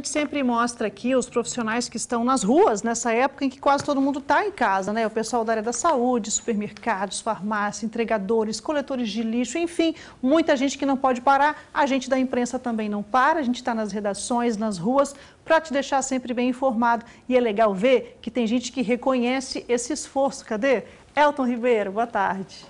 gente sempre mostra aqui os profissionais que estão nas ruas, nessa época em que quase todo mundo está em casa, né? O pessoal da área da saúde, supermercados, farmácia, entregadores, coletores de lixo, enfim, muita gente que não pode parar. A gente da imprensa também não para, a gente está nas redações, nas ruas, para te deixar sempre bem informado. E é legal ver que tem gente que reconhece esse esforço. Cadê? Elton Ribeiro, boa tarde.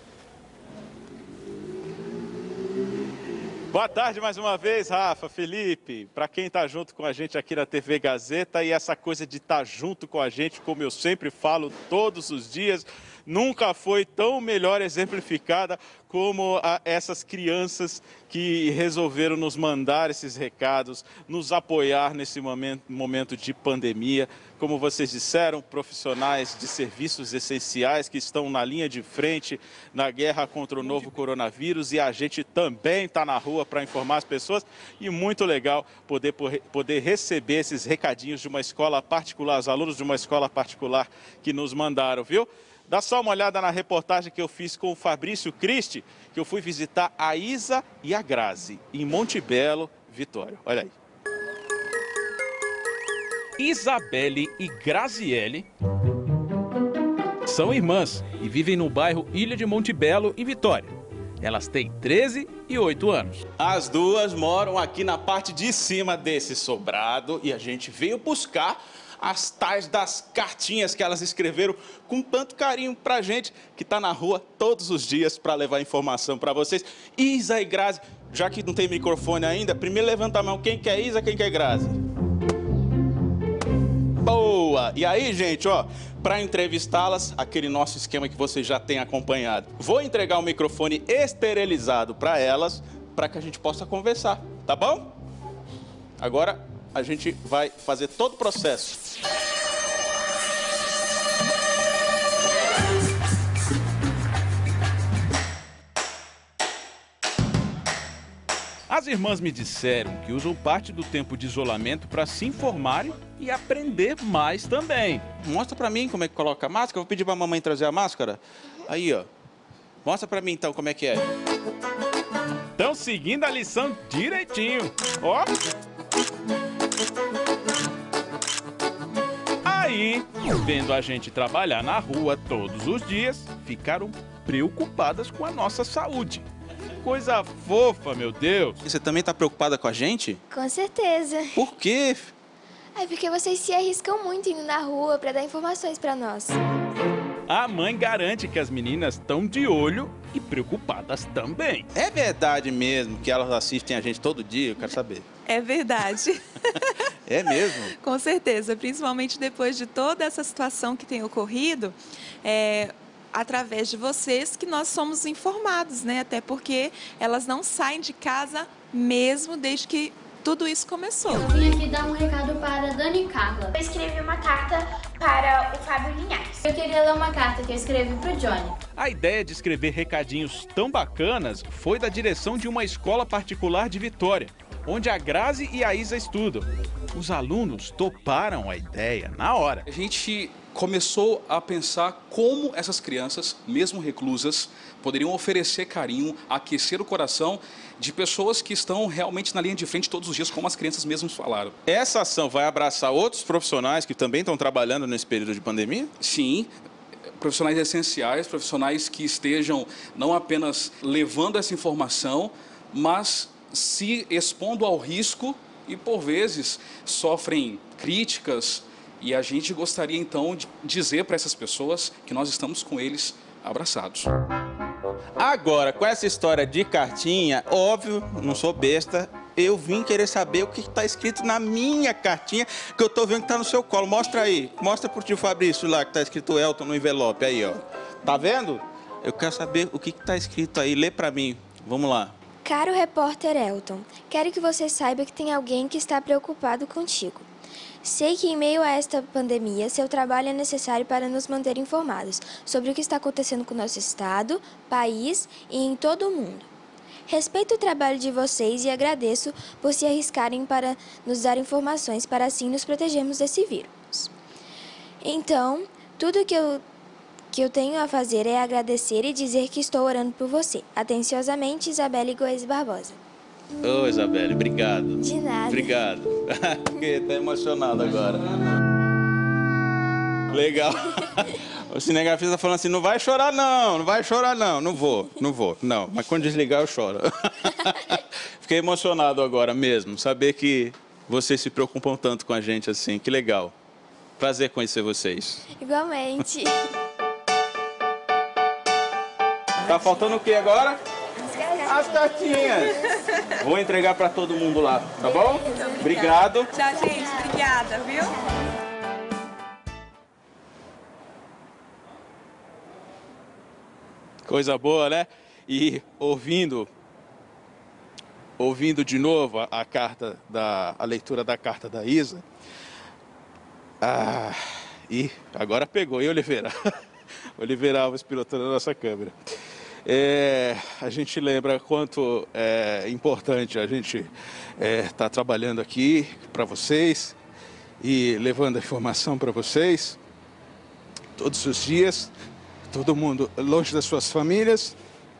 Boa tarde mais uma vez, Rafa, Felipe. Para quem está junto com a gente aqui na TV Gazeta, e essa coisa de estar junto com a gente, como eu sempre falo todos os dias, nunca foi tão melhor exemplificada como essas crianças que resolveram nos mandar esses recados, nos apoiar nesse momento de pandemia. Como vocês disseram, profissionais de serviços essenciais que estão na linha de frente na guerra contra o novo coronavírus, e a gente também está na rua para informar as pessoas, e muito legal poder receber esses recadinhos de uma escola particular, os alunos de uma escola particular que nos mandaram, viu? Dá só uma olhada na reportagem que eu fiz com o Fabrício Cristi, que eu fui visitar a Isa e a Grazi, em Monte Belo, Vitória. Olha aí. Isabelle e Graziele são irmãs e vivem no bairro Ilha de Monte Belo, em Vitória. Elas têm 13 e 8 anos. As duas moram aqui na parte de cima desse sobrado e a gente veio buscar as tais das cartinhas que elas escreveram com tanto carinho pra gente, que tá na rua todos os dias para levar informação para vocês. Isa e Grazi, já que não tem microfone ainda, primeiro levanta a mão, quem quer Isa, quem quer Grazi? Boa! E aí, gente, ó, para entrevistá-las, aquele nosso esquema que vocês já têm acompanhado. Vou entregar o microfone esterilizado para elas, para que a gente possa conversar, tá bom? Agora a gente vai fazer todo o processo. As irmãs me disseram que usam parte do tempo de isolamento para se informarem e aprender mais também. Mostra para mim como é que coloca a máscara. Vou pedir para a mamãe trazer a máscara. Aí, ó. Mostra para mim então como é que é. Estão seguindo a lição direitinho. Ó. Aí, vendo a gente trabalhar na rua todos os dias, ficaram preocupadas com a nossa saúde. Coisa fofa, meu Deus. Você também tá preocupada com a gente? Com certeza. Por quê? É porque vocês se arriscam muito indo na rua para dar informações para nós. A mãe garante que as meninas estão de olho e preocupadas também. É verdade mesmo que elas assistem a gente todo dia? Eu quero saber. É verdade. É mesmo? Com certeza, principalmente depois de toda essa situação que tem ocorrido, através de vocês que nós somos informados, né? Até porque elas não saem de casa mesmo desde que tudo isso começou. Eu vim aqui dar um recado para a Dani Carla. Eu escrevi uma carta para o Fábio Linhares. Eu queria ler uma carta que eu escrevi para o Johnny. A ideia de escrever recadinhos tão bacanas foi da direção de uma escola particular de Vitória, onde a Grazi e a Isa estudam. Os alunos toparam a ideia na hora. A gente começou a pensar como essas crianças, mesmo reclusas, poderiam oferecer carinho, aquecer o coração de pessoas que estão realmente na linha de frente todos os dias, como as crianças mesmas falaram. Essa ação vai abraçar outros profissionais que também estão trabalhando nesse período de pandemia? Sim. Profissionais essenciais, profissionais que estejam não apenas levando essa informação, mas se expondo ao risco e, por vezes, sofrem críticas. E a gente gostaria, então, de dizer para essas pessoas que nós estamos com eles abraçados. Agora, com essa história de cartinha, óbvio, não sou besta, eu vim querer saber o que está escrito na minha cartinha, que eu estou vendo que está no seu colo. Mostra aí, mostra pro tio Fabrício lá, que está escrito Elton no envelope, aí, ó. Tá vendo? Eu quero saber o que está escrito aí, lê para mim. Vamos lá. Caro repórter Elton, quero que você saiba que tem alguém que está preocupado contigo. Sei que em meio a esta pandemia, seu trabalho é necessário para nos manter informados sobre o que está acontecendo com o nosso estado, país e em todo o mundo. Respeito o trabalho de vocês e agradeço por se arriscarem para nos dar informações para assim nos protegermos desse vírus. Então, tudo que eu tenho a fazer é agradecer e dizer que estou orando por você. Atenciosamente, Isabelle Goes Barbosa. Ô, Isabelle, obrigado. De nada. Obrigado. Fiquei até emocionado agora. Legal. O cinegrafista tá falando assim, não vai chorar não, não vai chorar não. Não vou, não. Mas quando desligar eu choro. Fiquei emocionado agora mesmo, saber que vocês se preocupam tanto com a gente assim, que legal. Prazer conhecer vocês. Igualmente. Tá faltando o que agora? As cartinhas. Vou entregar para todo mundo lá, tá bom? Obrigado. Tchau, gente. Obrigada, viu? Coisa boa, né? E ouvindo de novo a leitura da carta da Isa. E agora pegou, e Oliveira? Oliveira Alves pilotando a nossa câmera. A gente lembra quanto é importante a gente estar trabalhando aqui para vocês e levando a informação para vocês todos os dias, todo mundo longe das suas famílias.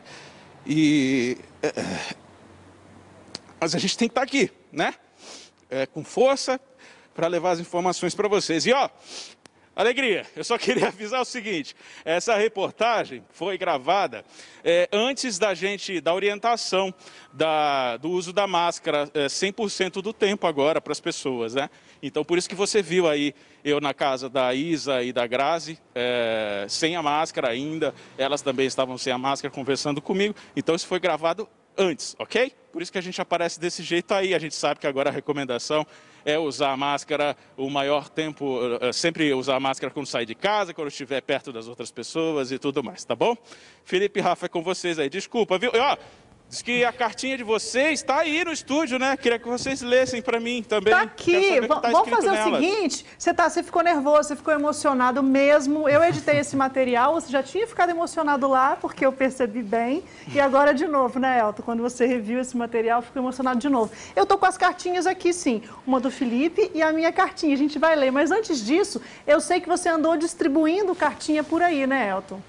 Mas a gente tem que estar aqui, né? Com força para levar as informações para vocês. E ó, alegria, eu só queria avisar o seguinte, essa reportagem foi gravada antes da orientação do uso da máscara 100% do tempo agora para as pessoas, né? Então por isso que você viu aí eu na casa da Isa e da Grazi, sem a máscara ainda, elas também estavam sem a máscara conversando comigo, então isso foi gravado antes, ok? Por isso que a gente aparece desse jeito aí, a gente sabe que agora a recomendação é usar a máscara o maior tempo, sempre usar a máscara quando sair de casa, quando estiver perto das outras pessoas e tudo mais, tá bom? Felipe e Rafa, é com vocês aí, desculpa, viu? Ó, diz que a cartinha de vocês está aí no estúdio, né? Queria que vocês lessem para mim também. Tá aqui, vamos fazer nelas. o seguinte, você ficou nervoso, você ficou emocionado mesmo, eu editei esse material, você já tinha ficado emocionado lá, porque eu percebi bem, e agora de novo, né, Elton? Quando você reviu esse material, ficou emocionado de novo. Eu tô com as cartinhas aqui, sim, uma do Felipe e a minha cartinha, a gente vai ler, mas antes disso, eu sei que você andou distribuindo cartinha por aí, né, Elton?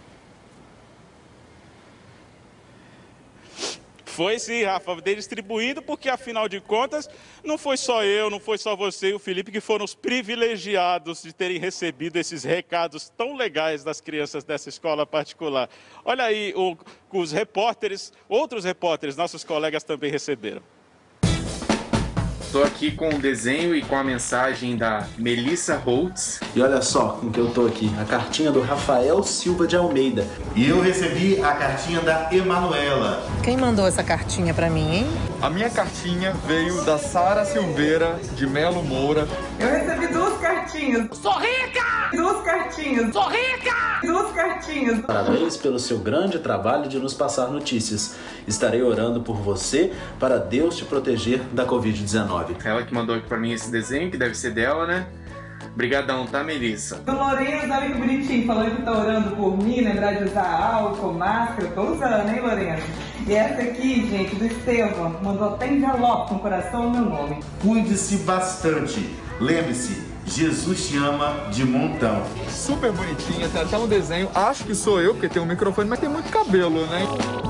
Foi sim, Rafa, dei distribuindo porque, afinal de contas, não foi só eu, não foi só você e o Felipe que foram os privilegiados de terem recebido esses recados tão legais das crianças dessa escola particular. Olha aí, os repórteres, outros repórteres, nossos colegas também receberam. Estou aqui com o desenho e com a mensagem da Melissa Holtz. E olha só com que eu tô aqui, a cartinha do Rafael Silva de Almeida. E eu recebi a cartinha da Emanuela. Quem mandou essa cartinha pra mim, hein? A minha cartinha veio da Sara Silveira de Melo Moura. Eu recebi 2 cartinhas. Sou rica! 2 cartinhas. Sou rica! 2 cartinhas. Parabéns pelo seu grande trabalho de nos passar notícias. Estarei orando por você para Deus te proteger da Covid-19. Ela que mandou aqui pra mim esse desenho, que deve ser dela, né? Obrigadão, tá, Melissa? O Lourenço, olha que bonitinho, falando que tá orando por mim, lembrar de usar álcool, máscara. Tô usando, hein, Lourenço? E essa aqui, gente, do Estevão, mandou até envelope com o coração no meu nome. Cuide-se bastante. Lembre-se, Jesus te ama de montão. Super bonitinha, tem até um desenho. Acho que sou eu, porque tem um microfone, mas tem muito cabelo, né?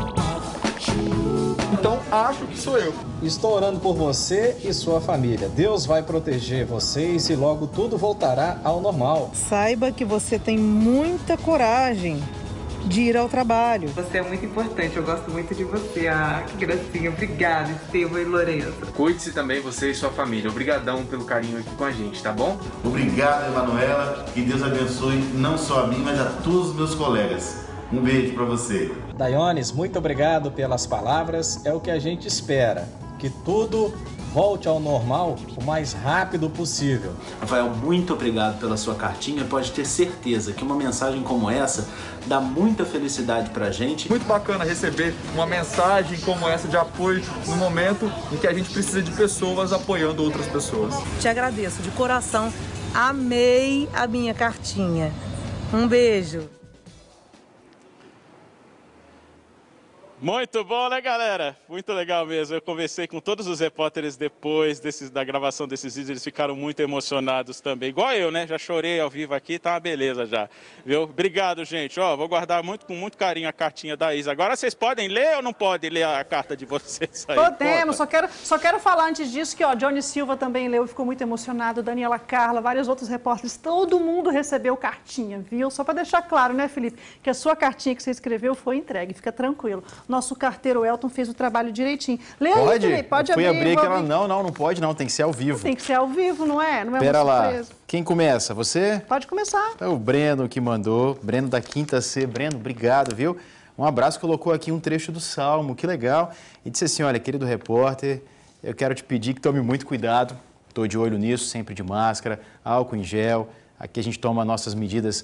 Então, acho que sou eu. Estou orando por você e sua família. Deus vai proteger vocês e logo tudo voltará ao normal. Saiba que você tem muita coragem de ir ao trabalho. Você é muito importante, eu gosto muito de você. Ah, que gracinha. Obrigada, Estevão e Lourenço. Cuide-se também, você e sua família. Obrigadão pelo carinho aqui com a gente, tá bom? Obrigado, Emanuela. Que Deus abençoe não só a mim, mas a todos os meus colegas. Um beijo para você. Dayones, muito obrigado pelas palavras. É o que a gente espera, que tudo volte ao normal o mais rápido possível. Rafael, muito obrigado pela sua cartinha. Pode ter certeza que uma mensagem como essa dá muita felicidade pra gente. Muito bacana receber uma mensagem como essa de apoio no momento em que a gente precisa de pessoas apoiando outras pessoas. Te agradeço de coração. Amei a minha cartinha. Um beijo. Muito bom, né, galera? Muito legal mesmo. Eu conversei com todos os repórteres depois da gravação desses vídeos, eles ficaram muito emocionados também. Igual eu, né? Já chorei ao vivo aqui, tá uma beleza já. Viu? Obrigado, gente. Ó, vou guardar com muito carinho a cartinha da Isa. Agora vocês podem ler ou não podem ler a carta de vocês aí? Podemos, só quero falar antes disso que, ó, Johnny Silva também leu e ficou muito emocionado, Daniela Carla, vários outros repórteres, todo mundo recebeu cartinha, viu? Só para deixar claro, né, Felipe, que a sua cartinha que você escreveu foi entregue, fica tranquilo. Nosso carteiro Elton fez o trabalho direitinho. Lê aí, Felipe, pode abrir. Fui abrir que ela, não pode não, tem que ser ao vivo. Tem que ser ao vivo, não é? Não é Pera uma lá, surpresa. quem começa? Você? Pode começar. É o Breno que mandou, Breno da Quinta C. Breno, obrigado, viu? Um abraço, colocou aqui um trecho do Salmo, que legal. E disse assim, olha, querido repórter, eu quero te pedir que tome muito cuidado, estou de olho nisso, sempre de máscara, álcool em gel. Aqui a gente toma nossas medidas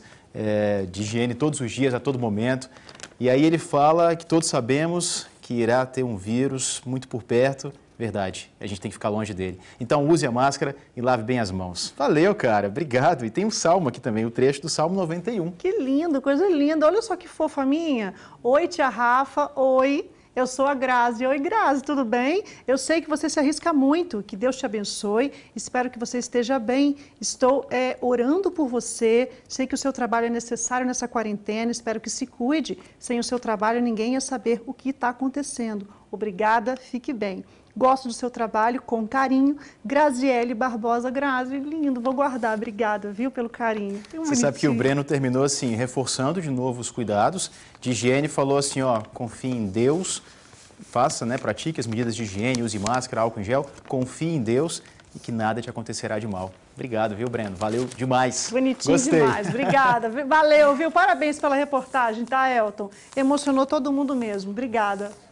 de higiene todos os dias, a todo momento. E aí ele fala que todos sabemos que irá ter um vírus muito por perto. Verdade, a gente tem que ficar longe dele. Então use a máscara e lave bem as mãos. Valeu, cara, obrigado. E tem um salmo aqui também, o trecho do Salmo 91. Que lindo, coisa linda. Olha só que fofa minha. Oi, tia Rafa, oi. Eu sou a Grazi. Oi, Grazi, tudo bem? Eu sei que você se arrisca muito, que Deus te abençoe. Espero que você esteja bem. Estou orando por você. Sei que o seu trabalho é necessário nessa quarentena. Espero que se cuide. Sem o seu trabalho, ninguém ia saber o que está acontecendo. Obrigada, fique bem. Gosto do seu trabalho, com carinho. Graziele Barbosa. Grazi, lindo, vou guardar. Obrigada, viu, pelo carinho. Você sabe que o Breno terminou assim, reforçando de novo os cuidados de higiene, falou assim, ó, confie em Deus, faça, né, pratique as medidas de higiene, use máscara, álcool em gel, confie em Deus e que nada te acontecerá de mal. Obrigado, viu, Breno? Valeu demais. Bonitinho demais, obrigada. Valeu, viu? Parabéns pela reportagem, tá, Elton? Emocionou todo mundo mesmo. Obrigada.